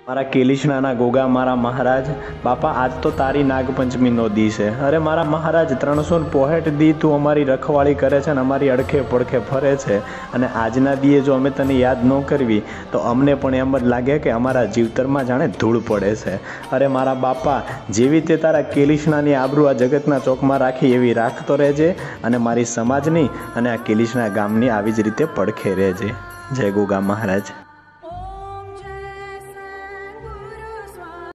મારા કેલિશનાના ગોગા, મારા મહારાજ બાપા, આજ તો તારી નાગપંચમીનો દી છે. અરે મારા મહારાજ, 365 દી તું અમારી રખવાળી કરે છે ને અમારી અડખે પડખે ફરે છે, અને આજના દીએ જો અમે તને યાદ ન કરવી તો અમને પણ એમ જ લાગે કે અમારા જીવતરમાં જાણે ધૂળ પડે છે. અરે મારા બાપા, જેવી તે તારા કેલિશનાની આબરૂ આ જગતના ચોકમાં રાખી એવી રાખતો રહેજે, અને મારી સમાજની અને આ કેલિશના ગામની આવી જ રીતે પડખે રહેજે. જય ગોગા મહારાજ.